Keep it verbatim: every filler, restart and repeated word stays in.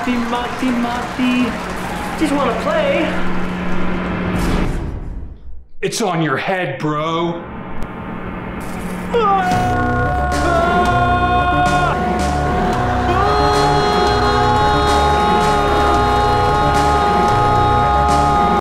Mati, Mati, Mati. Just want to play. It's on your head, bro. Ah!